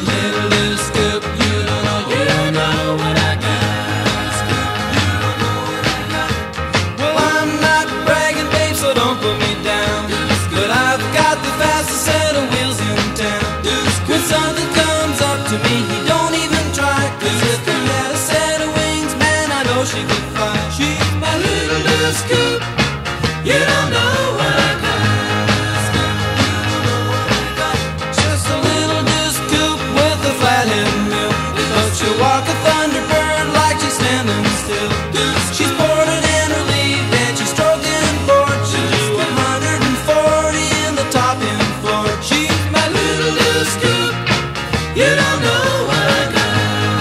Little loose scoop, you don't know what I got. Scoop, you don't know what I got. Well, I'm not bragging, babe, so don't put me down. But I've got the fastest set of wheels in town. When something comes up to me, he don't even try. 'Cause if he had a set of wings, man, I know she could fly. She's my little loose scoop. You don't know what I got. Scoop, you don't know what I got. Just a little loose scoop with a flathead mill. But she'll walk a thunderbird like she's standing still. She's boarded and relieved and she's stroking board. She'll do 140 in the top end floor. She's my little loose scoop. You don't know what I got.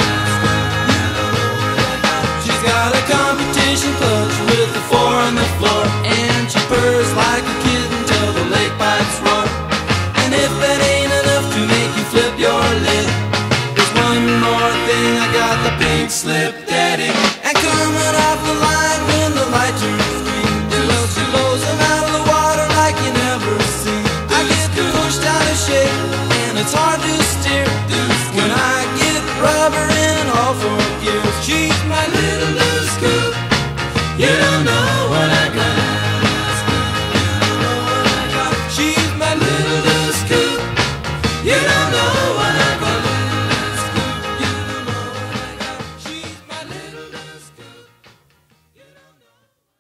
She's got a competition clutch with a 4 on the floor, and she purrs like a kitten till the lake pipes roar. And if that ain't enough to make you flip your lid, there's one more thing, I got the pink slip daddy. And coming off the line when the light turns green, well, she blows them out of the water like you never seen. I get pushed out of shape and it's hard to steer when I get rubber in all 4 gears. She's my little loose scoop. You don't know what I got. She's my little loose scoop. You don't know what I got. You don't know what I got. She's my little loose scoop. You don't know.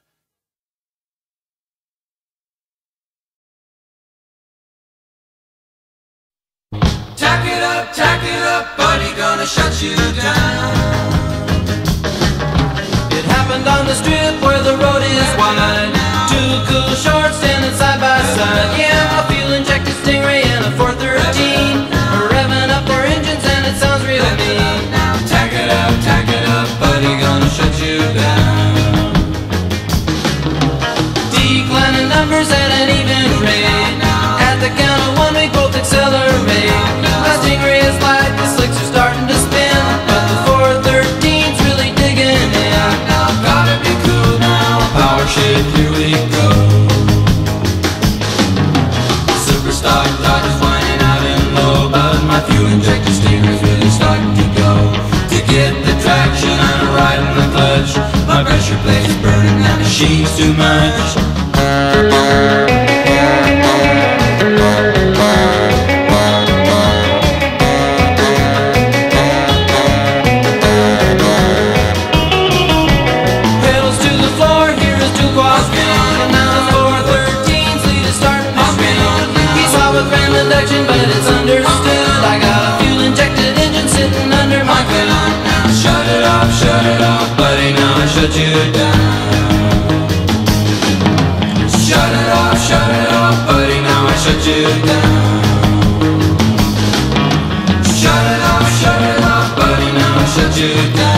Tack it up, buddy, gonna shut you down. It happened on the strip where the road is wide. 2 cool shorts standing side by side. Yeah, a fuel-injected Stingray and a 413 are revving up their engines and it sounds real mean. Tack it up, buddy, gonna shut you down. Declining numbers at an even rate. At the count of 1 we both accelerate. My Stingray is light, the slicks are starting to spin, but the 413's really digging in. Gotta be cool now, power shift, here we go. Super stock Dodge is whining out in low, but my fuel-injected Stingray's really starting to go. To get the traction, I'm riding the clutch. My pressure plate is burning, that machine's too much. But it's understood, I got a fuel-injected engine sitting under my hood. Shut it off, buddy, now I shut you down. Shut it off, buddy, now I shut you down. Shut it off, buddy, now I shut you down.